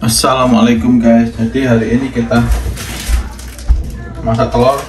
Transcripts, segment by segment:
Assalamualaikum guys. Jadi hari ini kita masak telur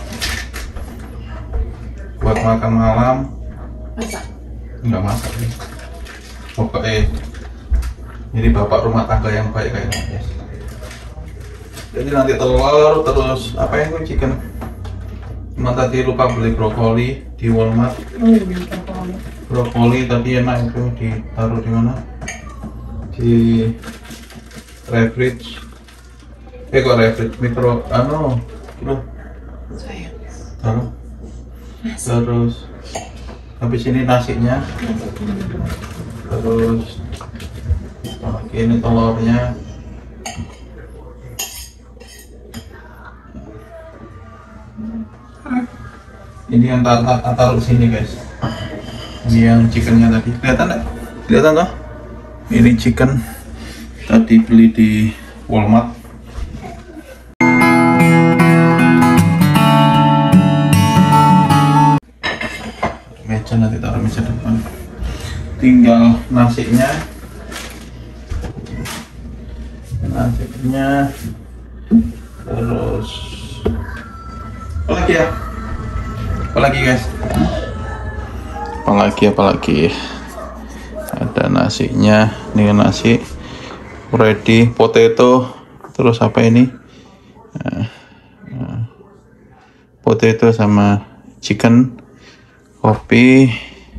buat makan malam. Masak? Enggak masak sih. Pokoknya jadi bapak rumah tangga yang baik kayaknya guys. Jadi nanti telur terus apa yang gue chicken. Cuma tadi lupa beli brokoli di Walmart. Brokoli tadi enak itu ditaruh di mana? Di refridge. Kok refridge mikro Sayang. Terus habis ini nasinya. Terus ini telurnya. Ini yang taruh sini guys. Ini yang chickennya tadi. Kelihatan nggak? Kelihatan toh? Ini chicken tadi beli di Walmart. Meja nanti taruh meja depan. Tinggal nasinya. Terus apa lagi ya? Apalagi guys? Apalagi ada nasinya. Ini nasi ready, potato, terus apa ini? Potato sama chicken, kopi.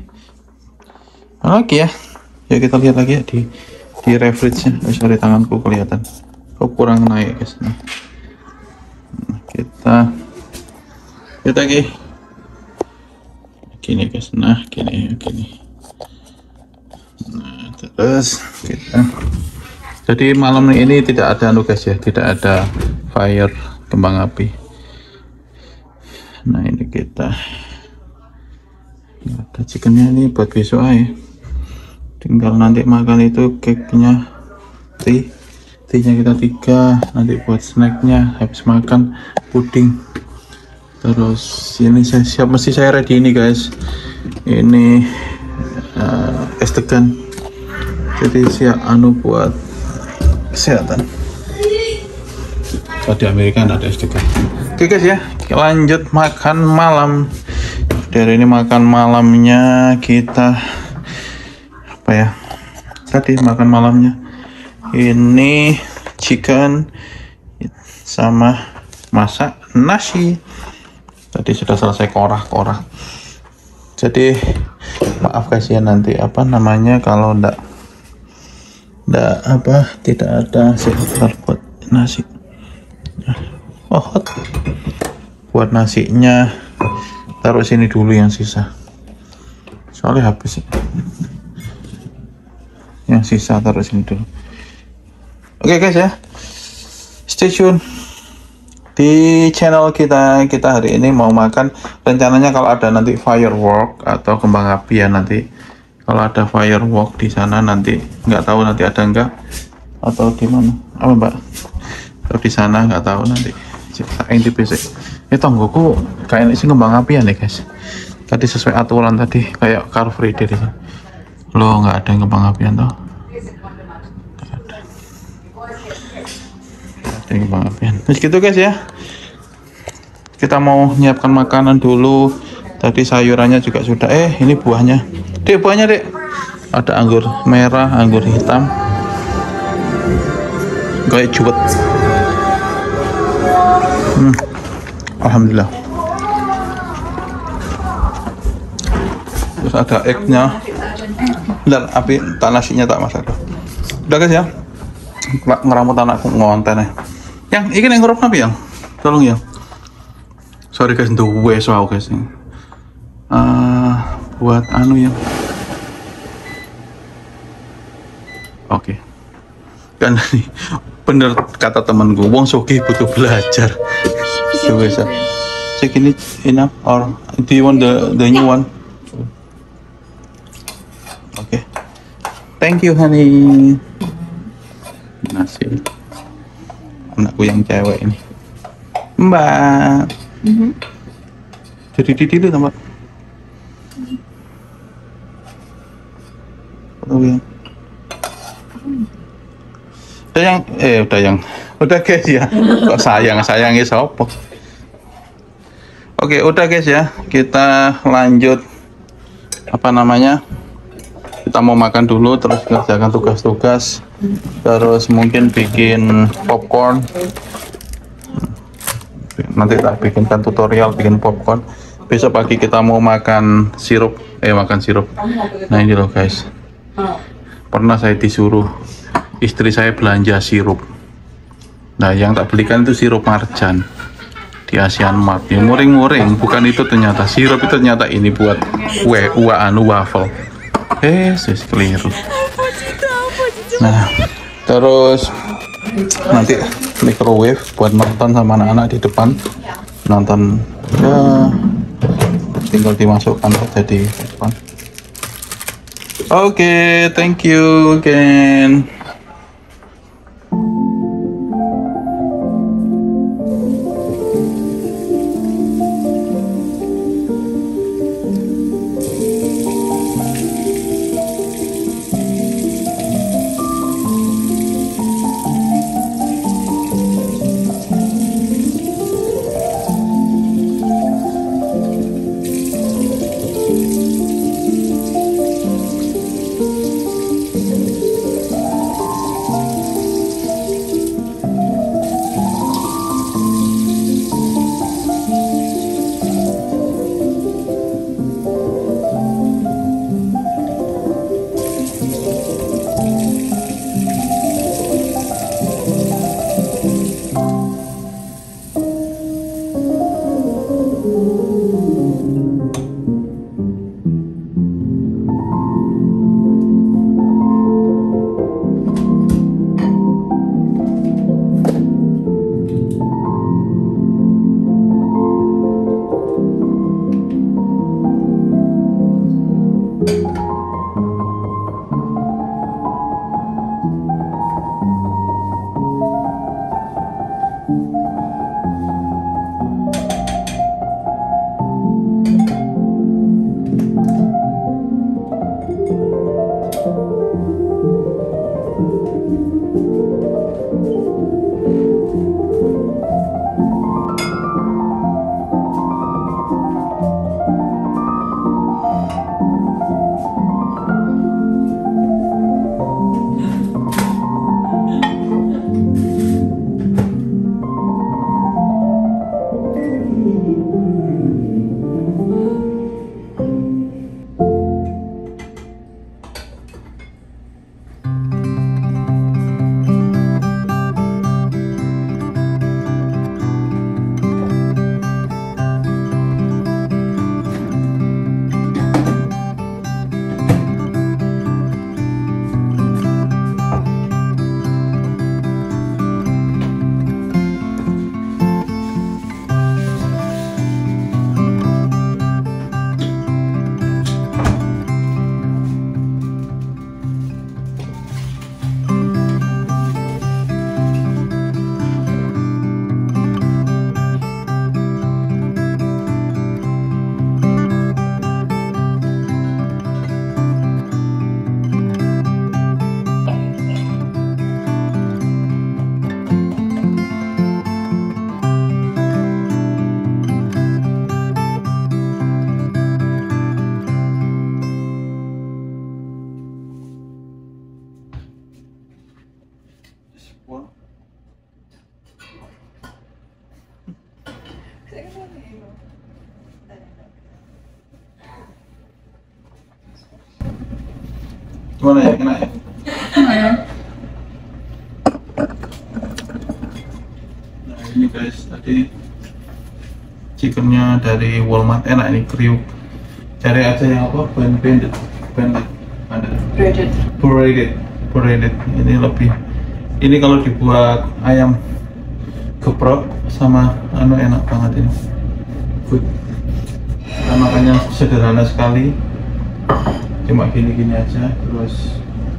Apa lagi ya? Ya kita lihat lagi ya di refridge-nya. Sorry tanganku kelihatan. Kok kurang naik guys. Nah, kita lagi gini guys. Nah gini. Nah terus kita, jadi malam ini tidak ada guys ya, tidak ada fire kembang api. Nah ini kita ada chickennya ini buat besok aja. Tinggal nanti makan itu cake-nya, tea-nya kita 3, nanti buat snacknya habis makan puding. Terus ini mesti saya ready ini guys, ini es degan, jadi siap buat kesehatan. Kalau di Amerika ada es degan. Oke guys ya, lanjut makan malam. Dari ini makan malamnya kita apa ya, tadi makan malamnya ini chicken sama masak nasi. Tadi sudah selesai korah. Jadi maaf guys ya, nanti apa namanya kalau tidak ada sekitar buat nasi. Buat nasinya taruh sini dulu yang sisa. Soalnya habis. Yang sisa taruh sini dulu. Oke guys ya. Stay tune. Di channel kita hari ini mau makan, rencananya kalau ada nanti firework atau kembang api ya, nanti kalau ada firework di sana nanti nggak tahu nanti ada enggak atau di mana apa mbak, atau di sana nggak tahu nanti yang di basic itu tonggoku kayak sih kembang api ya nih guys, tadi sesuai aturan tadi kayak Car Free Day lo nggak ada yang kembang apian toh, kembang apian. Terus gitu guys ya, kita mau nyiapkan makanan dulu. Tadi sayurannya juga sudah. Ini buahnya dek, ada anggur merah, anggur hitam kayak juwet. Alhamdulillah. Terus ada egg-nya. Dan api nasinya tak masak. Udah guys ya, ngeramut anakku ngonten ya. Yang ini yang ngurap apa yang? Tolong ya. Sorry guys, untuk wow guys. Buat ya. Oke. Kan nih bener kata temanku, wong sugih butuh belajar. So guys, check ini enough or do you want the new one? Oke. Thank you honey. Nasi. Anakku yang cewek ini mbak. Jadi dulu tambah Oh ya. udah guys ya. Kok sayangnya sopo. Oke, udah guys ya, kita lanjut apa namanya, kita mau makan dulu, terus kerjakan tugas-tugas, terus mungkin bikin popcorn. Nanti tak bikinkan tutorial bikin popcorn. Besok pagi kita mau makan sirup, nah ini loh guys, pernah saya disuruh istri saya belanja sirup. Nah yang tak belikan itu sirup marjan di Asian Mart, ya muring-muring, bukan itu ternyata sirup, itu ternyata ini buat waffle. Sis keliru. Nah terus nanti microwave buat nonton sama anak-anak di depan, nonton ya, tinggal dimasukkan saja di depan. Oke, thank you again. Gimana ya, enak ya? Nah ini guys, tadi chickennya dari Walmart, enak ini, kriuk. Cari aja yang apa, banded, braided. Ini lebih, ini kalau dibuat ayam geprek sama anu enak banget ini. Good. Nah, makanya sederhana sekali, cuma gini-gini aja. Terus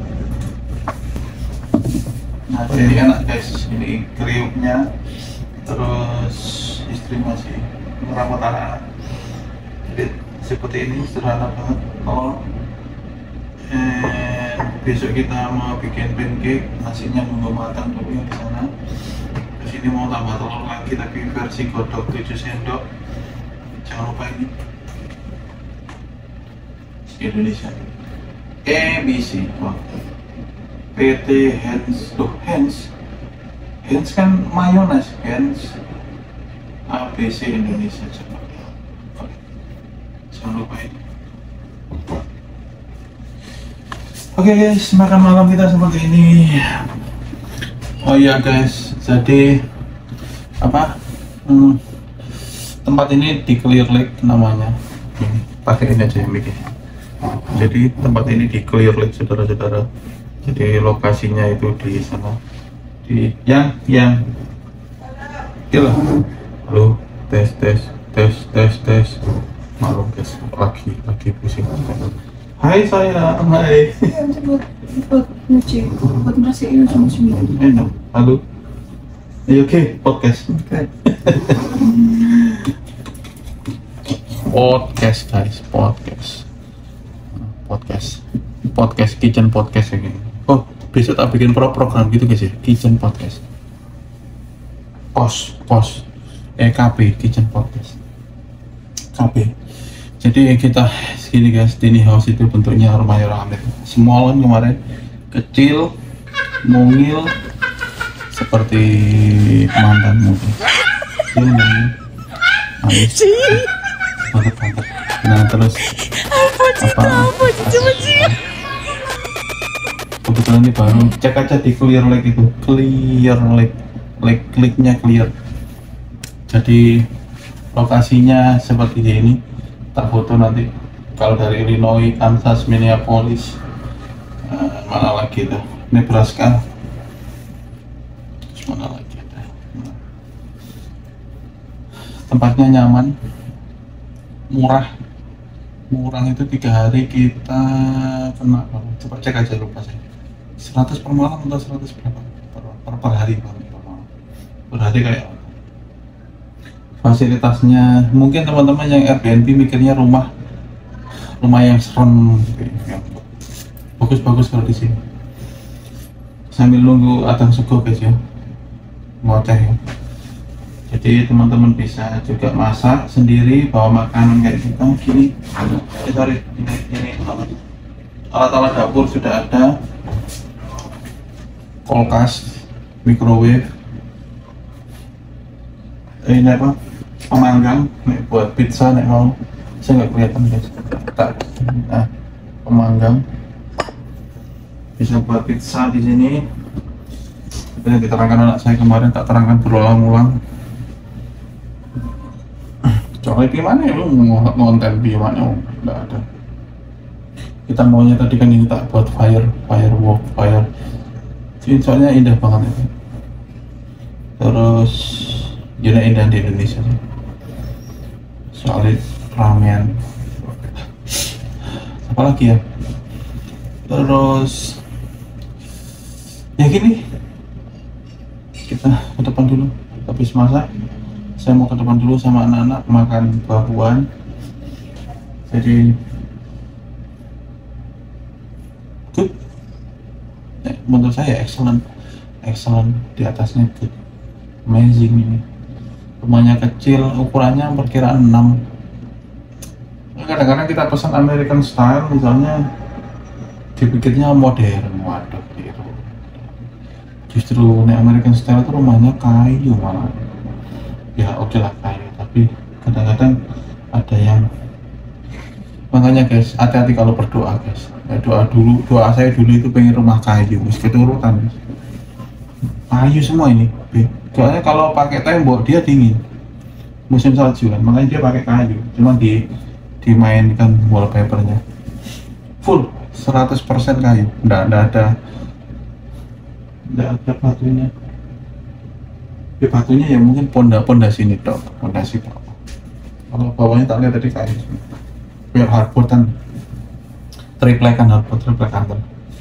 nah ini enak guys, ini kriuknya. Terus istri masih merawat anak-anak, jadi seperti ini sederhana banget. besok kita mau bikin pancake, nasinya nunggu matang dulu yang di sana. Terus ini mau tambah telur lagi tapi versi godok 7 sendok. Jangan lupa ini Indonesia ABC. Wah. PT Heinz, Heinz kan mayones, Heinz ABC Indonesia. Coba. Oke. Jangan lupa ini. Oke guys, makan malam kita seperti ini. Oh iya guys, jadi apa? Tempat ini di Clear Lake namanya. Ini, pakai ini aja yang bikin. Jadi tempat ini di Clear Lake, saudara-saudara. Jadi lokasinya itu di sana. Di yang gila. Halo, tes. Malu guys, lagi pusing. Hai sayang, hai. buat nyuci, buat bersihin sama semua. Enak, halo. Oke, podcast. Podcast guys, podcast kitchen podcast ya gini. Oh, besok tak bikin program gitu guys ya, kitchen podcast. Pos KB kitchen podcast. KB. Jadi kita segini guys, tiny house itu bentuknya rumahnya rame. Small kan kemarin, kecil, mungil, seperti mantanmu. Kecil, mungil, manis, banget. Nah terus apa? Kebetulan ini baru, cek aja di Clear Lake itu, Lake-nya clear. Jadi lokasinya seperti ini. Tak foto nanti kalau dari Illinois, Kansas, Minneapolis, mana lagi tuh, Nebraska, terus mana lagi tuh. Tempatnya nyaman, murah itu 3 hari kita kena, coba cek aja lupa saya 100 per malam atau 100 berapa per hari per hari kayak fasilitasnya. Mungkin teman-teman yang Airbnb mikirnya rumah yang serem gitu ya. Bagus kalau di sini sambil nunggu adang subuh guys ya, ngoceh ya. Jadi teman-teman bisa juga masak sendiri, bawa makanan kayak kita gini. Sorry, ini alat-alat dapur sudah ada, kulkas, microwave, ini apa, pemanggang nih buat pizza nih mau. Saya nggak kelihatan guys. Nah, pemanggang bisa buat pizza di sini. Itu yang diterangkan anak saya kemarin, tak terangkan berulang-ulang. Soalnya gimana ya, lu ngonten gimana? Nggak ada. Kita maunya tadi kan ini tak buat fire. Soalnya indah banget itu. Terus zona indah di Indonesia sih. Soalnya ramen. Apalagi ya? Terus ya gini. Kita ke depan dulu. Habis masak, saya mau ke depan dulu sama anak-anak makan buah-buahan. Jadi good. Menurut saya excellent di atasnya good. Amazing ini. Rumahnya kecil, ukurannya perkiraan 6. Kadang-kadang kita pesan American style misalnya, dipikirnya modern, waduh gitu. Justru nih American style itu rumahnya kayu malah. Ya oke lah kayu, tapi kadang-kadang ada yang, makanya guys hati-hati kalau berdoa guys. Doa saya dulu itu pengen rumah kayu, mesti keturutan kayu semua ini. Soalnya kalau pakai tembok dia dingin, musim salju kan, makanya dia pakai kayu. Cuma dimainkan wallpapernya full 100% kayu, nggak ada batunya. Di batunya ya mungkin pondasi ini dok, pondasi dok. Kalau bawahnya tak lihat tadi kayu. Biar hardboard kan, triplek kantor.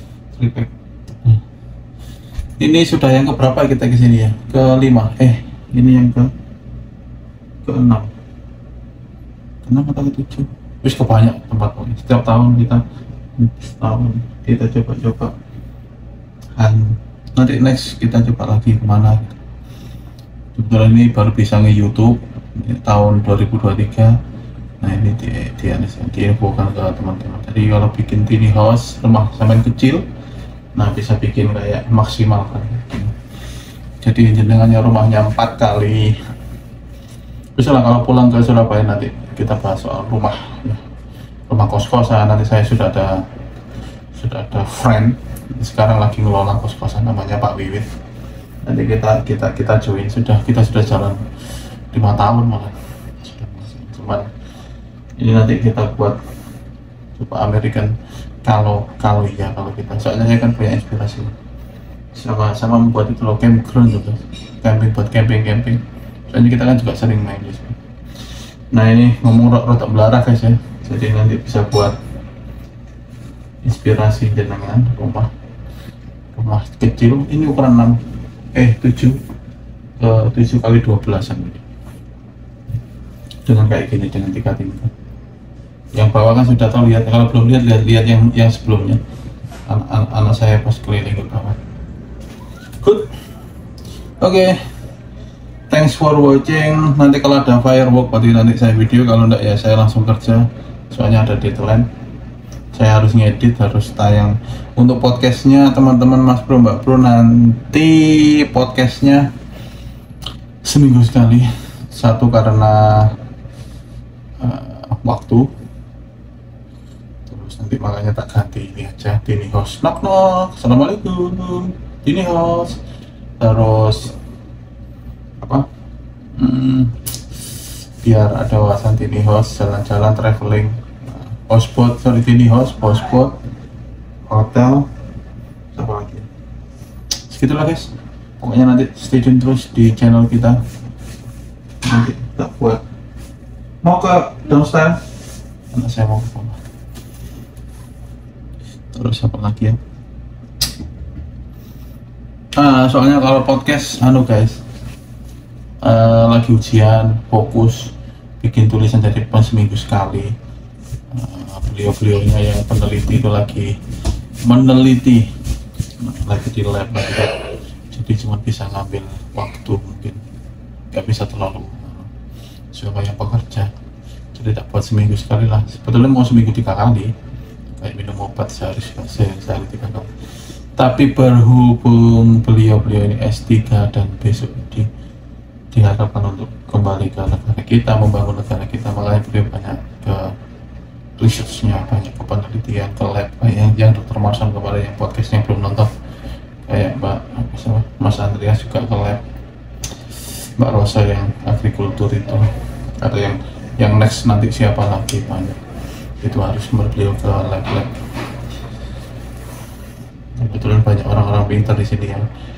Ini sudah yang keberapa kita kesini ya? Ke-5. Ini yang ke-6. Ke-6 atau ke-7? Wis kebanyak tempat. Setiap tahun kita setahun kita coba-coba. Dan nanti next kita coba lagi kemana gitu. Kebetulan ini baru bisa nge-YouTube tahun 2023. Nah ini diinfokan ke teman-teman. Jadi kalau bikin tiny house rumah sampean kecil, nah bisa bikin kayak maksimal kan. Jadi jenengannya rumahnya 4 kali. Bisa lah kalau pulang ke Surabaya nanti kita bahas soal rumah, ya. Rumah kos-kosan. Nanti saya sudah ada friend sekarang lagi ngelola kos-kosan namanya Pak Wiwit. Nanti kita join, kita sudah jalan 5 tahun malah. Cuman ini nanti kita buat coba American kalau kita, soalnya saya kan punya inspirasi sama membuat itu loh, campground juga, buat camping. Soalnya kita kan juga sering main di sini. Nah ini ngomong rada belarang guys ya, jadi nanti bisa buat inspirasi jenengan rumah kecil. Ini ukuran 7 kali 12an dengan kayak gini, dengan 3 tingkat. Yang bawah kan sudah tahu, lihat, kalau belum lihat yang sebelumnya. Anak saya pas keliling ke bawah. Good. Oke. Thanks for watching. Nanti kalau ada firework berarti nanti saya video, kalau enggak ya saya langsung kerja. Soalnya ada deadline. Saya harus ngedit, harus tayang. Untuk podcastnya teman-teman Mas Bro, Mbak Bro, nanti podcastnya seminggu sekali. Satu karena waktu, terus nanti makanya tak ganti ini aja, tiny house. Knock knock, assalamualaikum, tiny house. Terus apa? Biar ada wawasan tiny house, jalan-jalan, traveling. Houseboat, tiny house, houseboat, hotel, apa lagi? Segitulah guys. Pokoknya nanti stay tune terus di channel kita. Nanti kita buat. Mau ke downstairs? Anak saya mau ke bawah. Terus apa lagi ya? Soalnya kalau podcast, guys, lagi ujian, fokus, bikin tulisan jadi seminggu sekali. Beliau-beliaunya yang peneliti itu lagi meneliti, lagi di lab lagi, jadi cuma bisa ngambil waktu, mungkin nggak bisa terlalu siapa yang pekerja, jadi tak buat seminggu sekali lah. Sebetulnya mau seminggu 3 kali, kayak minum obat sehari 3 kali. Tapi berhubung beliau ini S3 dan besok diharapkan untuk kembali ke negara kita, membangun negara kita, makanya beliau banyak ke researchnya, banyak ke penelitian, ke lab, kayak yang Dr. Marsan kemarin yang podcastnya belum nonton, kayak Mas Andreas juga ke lab, Mbak Rosa yang agrikultur itu, atau yang next nanti siapa lagi, banyak itu harus beliau ke lab. Kebetulan banyak orang-orang pintar di sini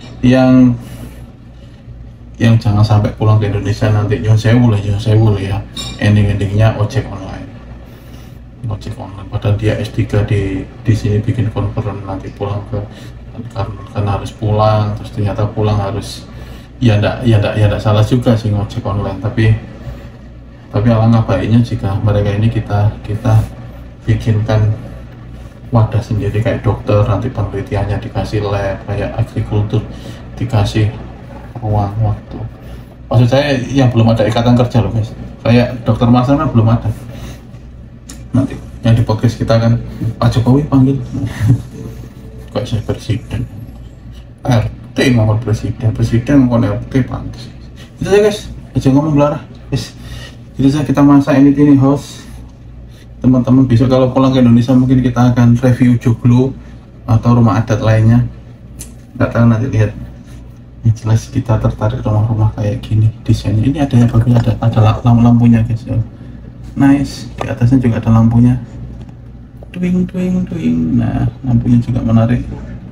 yang jangan sampai pulang ke Indonesia nanti nyun sewu ya, endingnya ojek online, padahal dia S3 di sini bikin konferen, nanti pulang karena harus pulang, terus ternyata pulang harus ya enggak salah juga sih ngojek online, tapi alangkah baiknya jika mereka ini kita bikinkan wadah sendiri, kayak dokter nanti penelitiannya dikasih lab, kayak agrikultur dikasih ruang waktu. Maksud saya yang belum ada ikatan kerja loh guys, kayak dokter Marsan kan belum ada. Nanti yang di podcast kita kan Pak Jokowi panggil kayak saya presiden, RT ngomong presiden ngomong RT, pantas itu aja guys, aja ngomong belarang guys. Itu saja kita masak ini tiny house. Teman-teman besok kalau pulang ke Indonesia mungkin kita akan review joglo atau rumah adat lainnya, nggak tahu, nanti lihat. Yang jelas kita tertarik rumah-rumah kayak gini, desainnya ini ada yang baru, ada lampunya guys ya. Nice, di atasnya juga ada lampunya, twing. Nah lampunya juga menarik,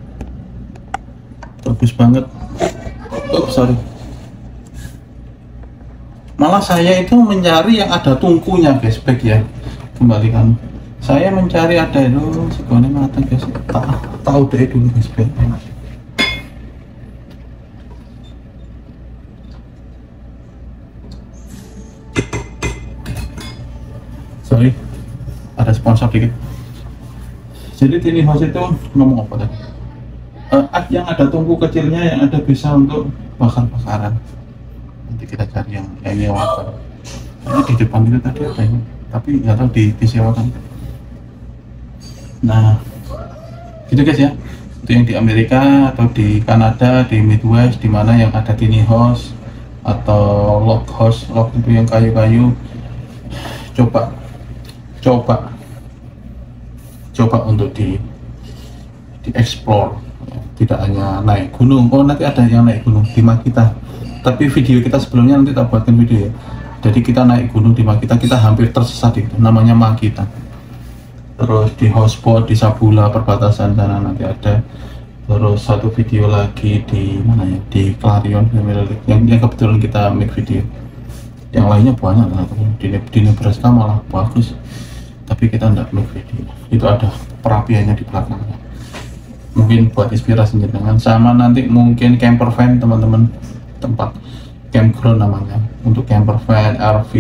bagus banget. Sorry, malah saya itu mencari yang ada tungkunya guys, back ya, kembalikan. Saya mencari ada itu segone matang guys, tahu deh dulu guys, back. Sorry, ada sponsor dikit. Jadi tiny house itu ngomong apa tadi? Yang ada tungku kecilnya yang ada bisa untuk bakar-bakaran. Nanti kita cari yang ini wakar. Ini di depan itu tadi ada ini, tapi nggak tahu disewakan. Nah, gitu guys ya. Itu yang di Amerika atau di Kanada, di Midwest, di mana yang ada tiny house atau log house, log itu yang kayu-kayu. Coba untuk di explore, tidak hanya naik gunung. Oh, nanti ada yang naik gunung di Makita, tapi video kita sebelumnya nanti tak buatkan video ya. Jadi kita naik gunung di Makita, kita hampir tersesat, itu namanya Makita. Terus di Houseboat di Sabula perbatasan sana nanti ada. Terus satu video lagi di mana ya, di Clarion yang kebetulan kita make video. Yang lainnya banyak lah, di Nebraska malah bagus, tapi kita enggak make video. Itu ada perapiannya di belakangnya, mungkin buat inspirasi jenengan. Sama nanti mungkin camper van teman-teman, tempat campground namanya, untuk camper van, RV,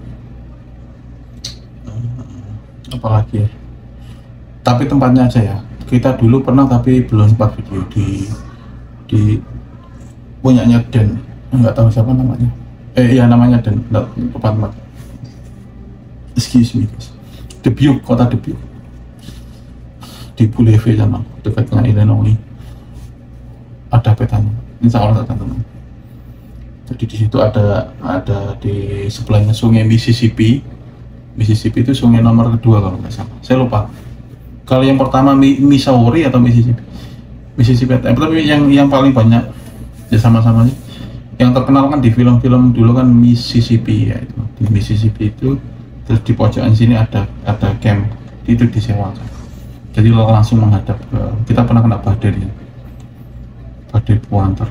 apalagi ya, tapi tempatnya aja ya. Kita dulu pernah tapi belum sempat video di punyanya Den, nggak tahu siapa namanya. Iya namanya Den, tempat excuse me guys, Dubuque, kota Dubuque di Boulevard sana, dekatnya Illinois. Ada petanya, insya Allah teman-teman. Jadi di situ ada di sebelahnya sungai Mississippi. Mississippi itu sungai nomor kedua kalau nggak salah, saya lupa. Kalau yang pertama Missouri atau Mississippi, tapi yang paling banyak ya sama-sama sih. Yang terkenal kan di film-film dulu kan Mississippi ya, itu di Mississippi itu. Terus di pojokan sini ada camp, itu disewakan. Jadi langsung menghadap ke, kita pernah kena badai ya, badai Puanter.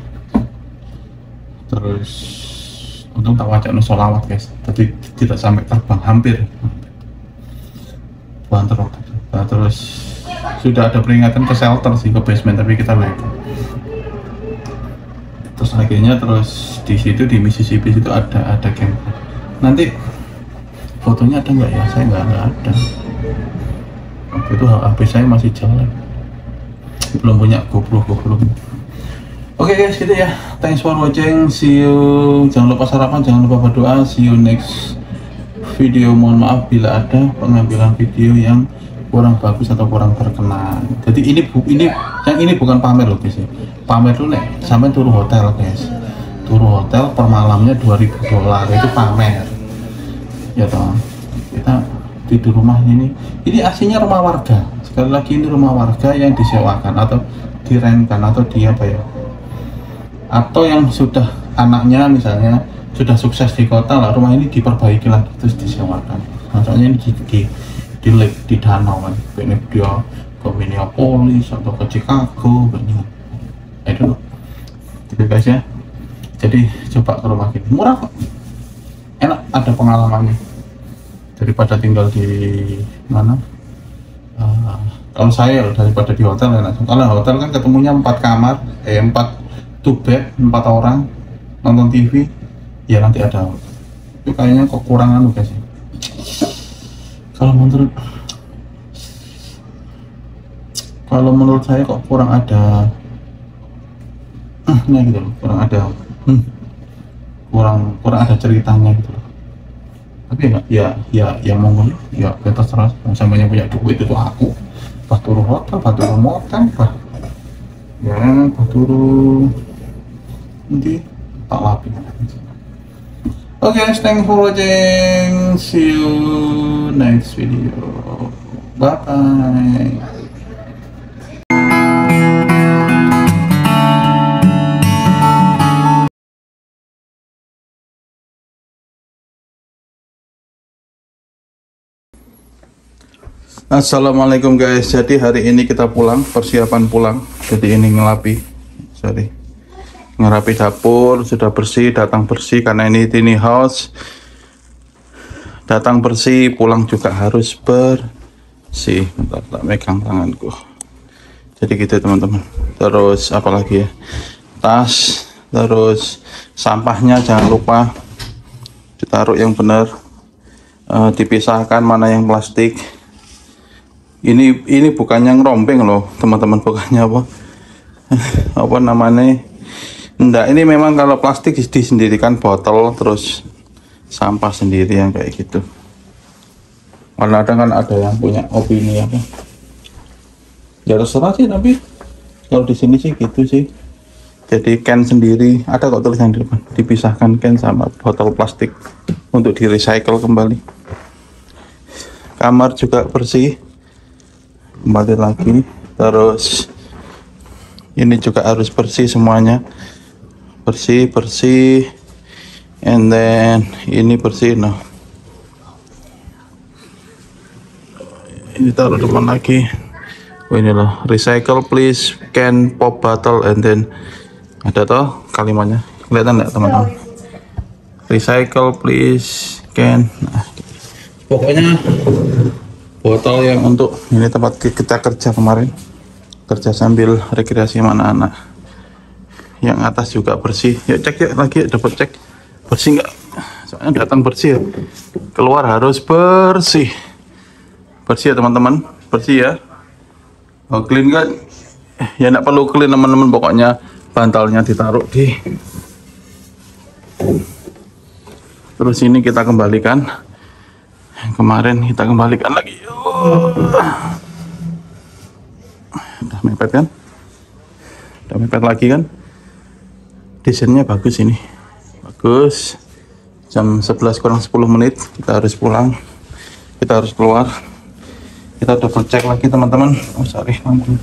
Terus untung tak wajak sholawat guys, tapi tidak sampai terbang, hampir Puanter waktu itu. Nah, terus sudah ada peringatan ke shelter sih, ke basement, tapi kita lewat. Terus akhirnya di situ di Mississippi situ ada camp. Nanti fotonya ada nggak ya? Saya nggak ada. Waktu itu HP saya masih jelek, belum punya GoPro. Oke guys, gitu ya. Thanks for watching. See you. Jangan lupa sarapan, jangan lupa berdoa. See you next video. Mohon maaf bila ada pengambilan video yang kurang bagus atau kurang terkenal. Jadi ini bukan pamer loh guys. Pamer tuh nek sampai turu hotel guys. Turu hotel per malamnya $2.000 itu pamer. Ya toh. Kita tidur rumah ini aslinya rumah warga. Sekali lagi ini rumah warga yang disewakan atau direntkan atau atau yang sudah anaknya misalnya sudah sukses di kota lah, rumah ini diperbaiki lagi terus disewakan. Maksudnya ini di danau kan, ini dia ke Minneapolis atau ke Chicago, itu loh, gitu guys ya. Jadi coba ke rumah ini murah kok, enak, ada pengalamannya daripada tinggal di mana. Kalau saya daripada di hotel enak. Kalau hotel kan ketemunya 4 kamar, 4 two bed, 4 orang nonton TV, ya nanti ada itu kayaknya kekurangan guys ya. Kalau menurut saya kok kurang ada gitu loh, kurang ada ceritanya gitu loh. Tapi ya monggo ya terserah, samanya punya duit itu aku baturu hotel, baturu motel, ya baturu nanti tak lapin. Oke guys, thanks for watching. See you next video. Bye bye. Assalamualaikum guys. Jadi hari ini kita pulang, persiapan pulang. Jadi ini ngerapi dapur, sudah bersih, datang bersih karena ini tiny house. Datang bersih, pulang juga harus bersih. Bentar, tak megang tanganku. Jadi gitu teman-teman. Terus apalagi ya? Tas, terus sampahnya jangan lupa ditaruh yang benar. Dipisahkan mana yang plastik. Ini bukannya ngerompeng loh teman-teman, bukannya apa apa namanya, enggak, ini memang kalau plastik disendirikan botol terus sampah sendiri yang kayak gitu. Kadang kan ada yang punya opini apa, ya terserah sih, tapi kalau di sini sih gitu sih. Jadi can sendiri, ada kok tulisan di depan, dipisahkan can sama botol plastik untuk di recycle kembali. Kamar juga bersih, kembali lagi. Terus ini juga harus bersih semuanya, bersih, and then ini bersih. Nah, ini taruh depan lagi. Oh, ini loh, recycle please, can, pop bottle, and then ada toh kalimatnya, kelihatan nggak teman-teman? Recycle please, can. Nah, pokoknya botol yang untuk ini tempat kita kerja kemarin, kerja sambil rekreasi sama anak-anak. Yang atas juga bersih. Ya cek ya lagi, dapat cek bersih nggak? Soalnya datang bersih ya, keluar harus bersih. Bersih ya teman-teman, bersih ya. Oh, clean kan? Ya nggak perlu clean teman-teman, pokoknya bantalnya ditaruh di. Terus ini kita kembalikan. Kemarin kita kembalikan lagi. Udah mepet kan? Udah mepet lagi kan? Desainnya bagus ini. Bagus. Jam 11 kurang 10 menit kita harus pulang. Kita harus keluar. Kita double cek lagi teman-teman. Oh sorry, lampu.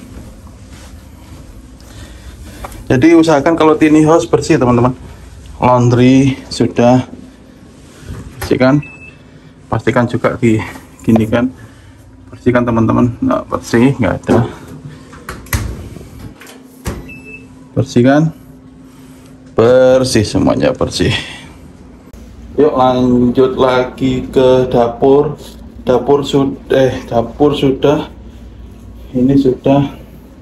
Jadi usahakan kalau tiny house bersih teman-teman. Laundry sudah bersihkan. Pastikan juga diginikan, bersihkan teman-teman. Nggak bersih, nggak ada. Bersihkan, bersih semuanya, bersih. Yuk lanjut lagi ke dapur. Dapur sudah. Ini sudah.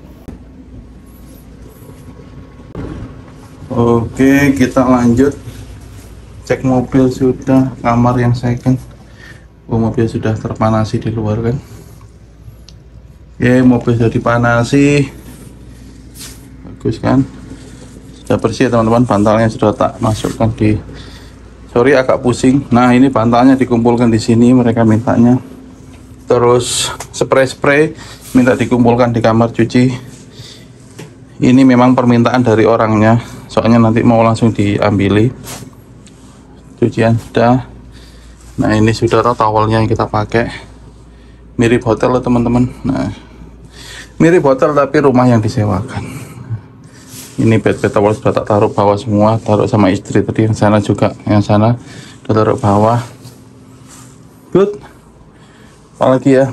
Oke, kita lanjut. Cek mobil sudah, kamar yang second. Oh, mobil sudah terpanasi di luar kan. Oke, mobil sudah dipanasi. Bagus kan. Sudah bersih teman-teman, bantalnya sudah tak masukkan di. Sorry agak pusing. Nah, ini bantalnya dikumpulkan di sini, mereka mintanya. Terus spray minta dikumpulkan di kamar cuci. Ini memang permintaan dari orangnya, soalnya nanti mau langsung diambili. Cucian sudah. Nah, ini sudah towelnya yang kita pakai. Mirip hotel loh teman-teman. Nah, mirip hotel tapi rumah yang disewakan. Ini bed towel sudah tak taruh bawah semua, taruh sama istri tadi. Yang sana juga, yang sana udah taruh bawah. Good. Apalagi ya,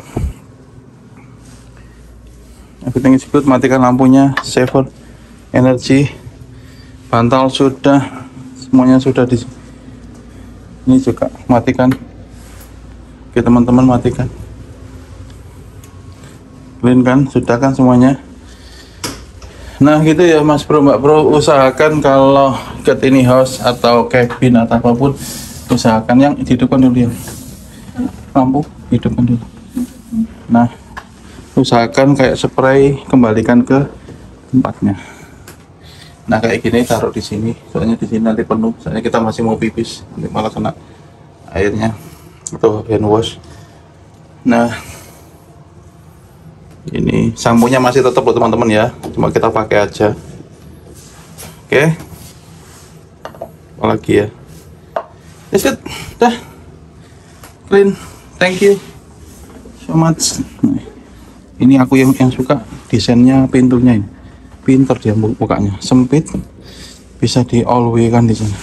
everything is good. Matikan lampunya, saver energi. Bantal sudah, semuanya sudah di. Ini juga matikan. Oke teman-teman, matikan. Clean kan, sudah kan semuanya. Nah gitu ya mas bro, mbak bro, usahakan kalau ke tiny house atau cabin atau apapun, usahakan yang dihidupkan dulu ya, lampu hidupkan dulu. Nah usahakan kayak spray, kembalikan ke tempatnya. Nah kayak gini taruh di sini, soalnya di sini nanti penuh, soalnya kita masih mau pipis, nanti malah kena airnya atau hand wash. Nah ini sampunya masih tetap loh teman-teman ya, cuma kita pakai aja. Oke, apalagi ya, that's it, dah clean, thank you so much. Nah, ini aku yang suka desainnya pintunya ini, pinter dia bukanya, sempit bisa di all way kan di sini.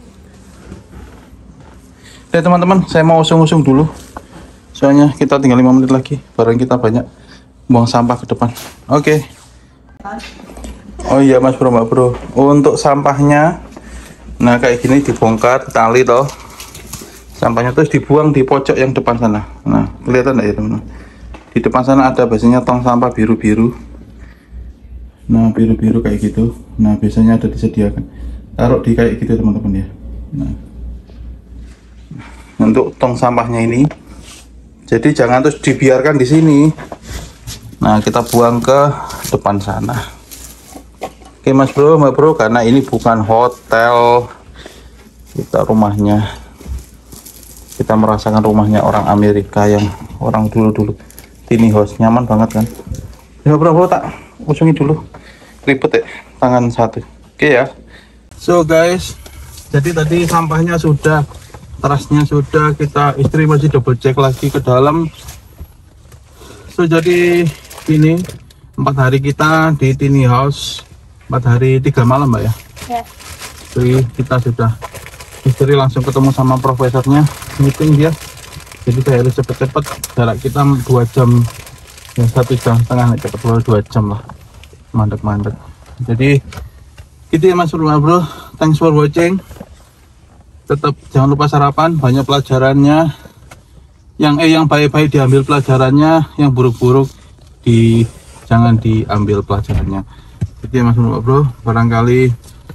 Oke teman-teman, saya mau usung-usung dulu, soalnya kita tinggal 5 menit lagi, barang kita banyak, buang sampah ke depan. Oke. Oh iya mas bro, mbak bro, untuk sampahnya, nah kayak gini dibongkar tali toh, sampahnya terus dibuang di pojok yang depan sana. Nah kelihatan nggak ya teman-teman, di depan sana ada biasanya tong sampah biru-biru. Nah biru-biru kayak gitu, nah biasanya ada disediakan, taruh di kayak gitu teman-teman ya. Nah untuk tong sampahnya ini Jadi jangan terus dibiarkan di sini. Nah, kita buang ke depan sana. Oke Mas Bro, Mbak Bro, karena ini bukan hotel, kita rumahnya, kita merasakan rumahnya orang Amerika yang orang dulu-dulu. Tiny house, nyaman banget kan. Ya bro, tak usungi dulu, ribet ya tangan satu. Oke ya. So guys, jadi tadi sampahnya sudah, terasnya sudah, kita istri masih double check lagi ke dalam. So jadi ini 4 hari kita di tiny house, 4 hari 3 malam Mbak ya. Ya. Jadi kita sudah, istri langsung ketemu sama profesornya, meeting dia. Jadi saya harus cepet-cepet, jarak kita 2 jam, ya 1,5 jam, cepet 2 jam lah, mandek-mandek. Jadi gitu ya Mas Bro, thanks for watching. Tetap jangan lupa sarapan, banyak pelajarannya. Yang baik-baik diambil pelajarannya, yang buruk-buruk jangan diambil pelajarannya. Jadi ya Mas Bro, barangkali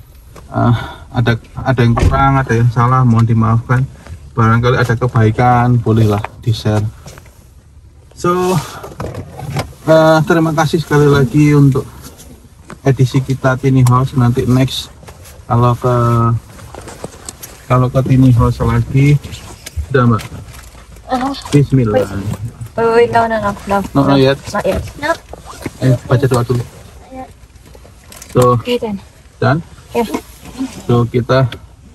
ada yang kurang, ada yang salah, mohon dimaafkan. Barangkali ada kebaikan, bolehlah di-share. So terima kasih sekali lagi untuk edisi kita tiny house. Nanti next kalau ke tiny house lagi, udah Mbak. Bismillah. Wait, no. Not yet. Not yet. No. Baca doa dulu. So, Okay then. dan Yeah. so kita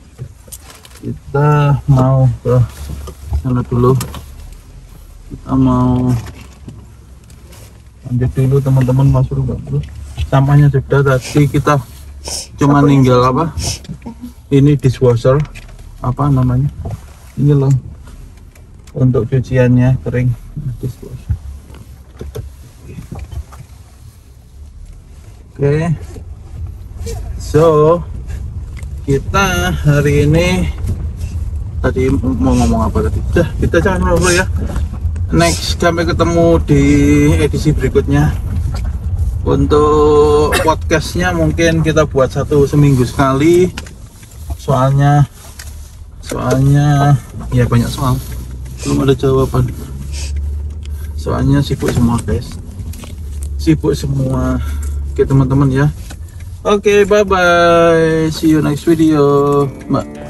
mau ke sana dulu. Kita mau lanjut dulu teman-teman, masuk dulu. Sampahnya sudah, tadi kita cuma ninggal apa? Ini dishwasher, apa namanya? Ini loh untuk cuciannya kering, dishwasher. Oke. So kita hari ini tadi mau ngomong apa tadi? Kita jangan ngobrol ya. Next sampai ketemu di edisi berikutnya. Untuk podcastnya mungkin kita buat seminggu sekali. Soalnya ya banyak soal, belum ada jawaban. Soalnya sibuk semua guys, sibuk semua. Oke teman-teman ya. Oke, bye bye, see you next video Mbak.